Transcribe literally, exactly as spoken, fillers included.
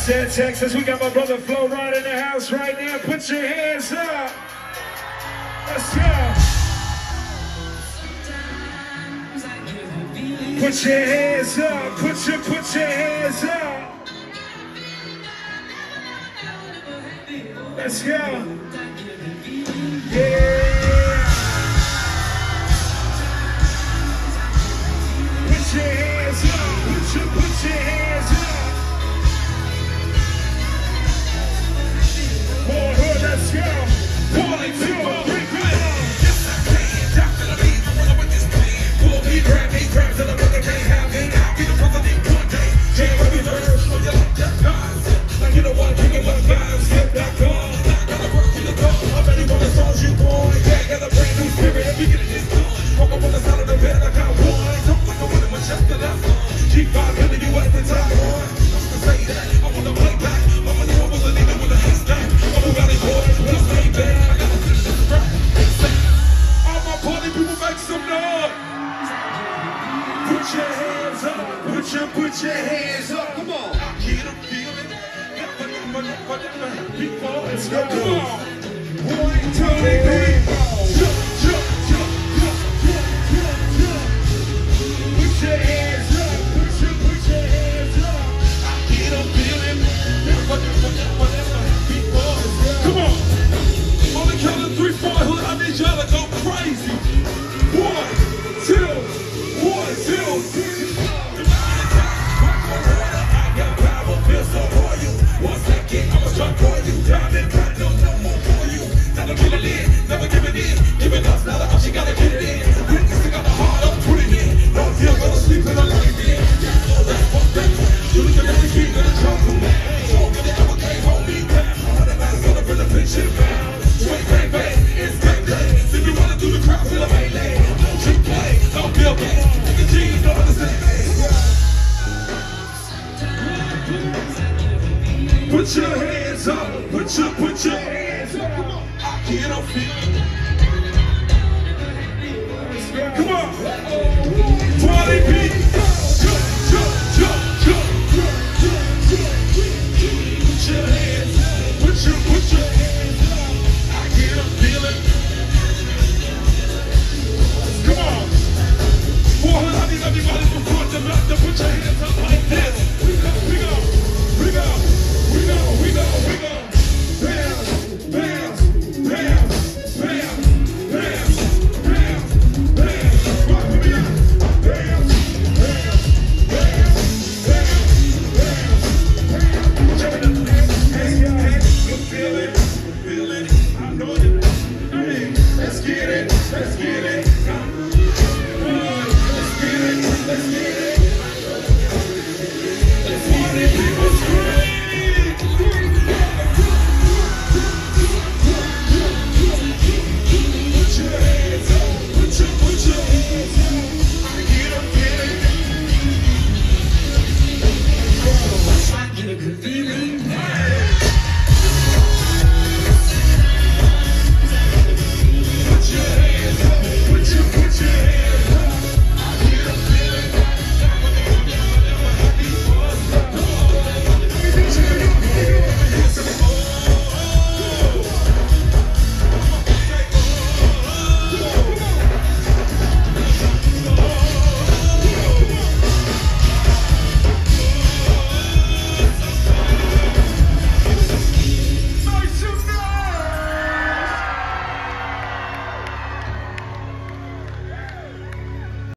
Said Texas, we got my brother Flo right in the house right now. Put your hands up. Let's go. Put your hands up. Put your, put your hands up. Let's go. Yeah. Put your hands up. Put your, put your hands up. Let's go. One, two, three, go. Yes, I can. Drop to the beat. I'm rolling with this pain. Pull me, grab me, grab to the brother can't have me. I'll be the president one day. Jam with me nerves, so you like that concept. Like you don't want to kick it, but vibes get that gone. I gotta work to the goal. I'm ready for the songs you want. Yeah, got a brand new spirit. Every get it is done. Woke up on the side of the bed, I got one. Talk like I wanted my chest to that song. G five killing you at the top one. Just to say that, I want to play back. Mama knew I wasn't leaving with a haystack. I'm a valley boy. All my party people make some noise. Put your hands up. Put your, put your hands up. Come on. I get a feeling. Let's go. Come on. One, two, three, four. Jump, jump, jump, jump, jump, jump, jump. Put your hands up. Put your, put your hands up. I get a feeling. Come on. On the count of three, four, hood, I need y'all to go crazy. One, two, one, two, three.